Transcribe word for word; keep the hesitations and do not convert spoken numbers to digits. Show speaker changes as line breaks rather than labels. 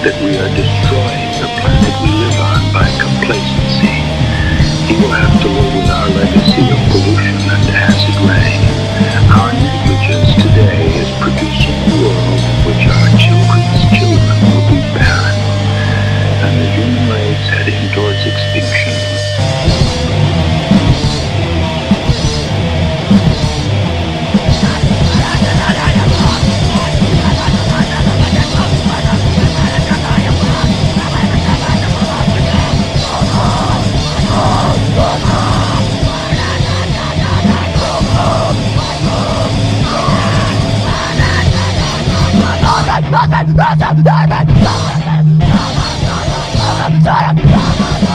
that we are destroying the planet we live on by complacency. He will have to live with our legacy of pollution and acid rain. Our negligence today is producing a world in which our children's children will be barren, and the human race heading towards extinction.
Nothing, nothing, nothing, nothing, nothing, nothing, nothing, nothing, nothing,